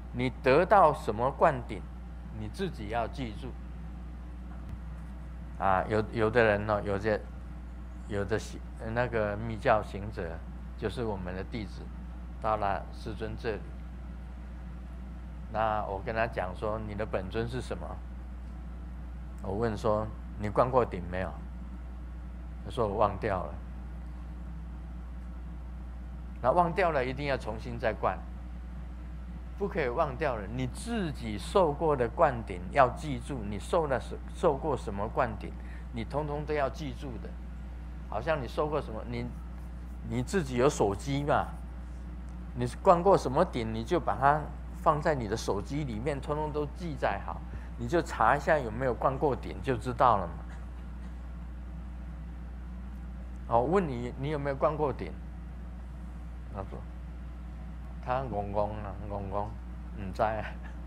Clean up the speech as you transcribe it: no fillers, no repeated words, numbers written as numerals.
你得到什么灌顶，你自己要记住。啊，有的人呢，有的那个密教行者，就是我们的弟子，到了师尊这里，那我跟他讲说，你的本尊是什么？我问说，你灌过顶没有？他说我忘掉了。那忘掉了，一定要重新再灌，不可以忘掉了。你自己受过的灌顶要记住，你受过什么灌顶，你通通都要记住的。好像你受过什么，你自己有手机嘛？你灌过什么顶，你就把它放在你的手机里面，通通都记载好，你就查一下有没有灌过顶，就知道了嘛。哦，问你有没有灌过顶？他说他懵懵啊，懵懵，唔知啊。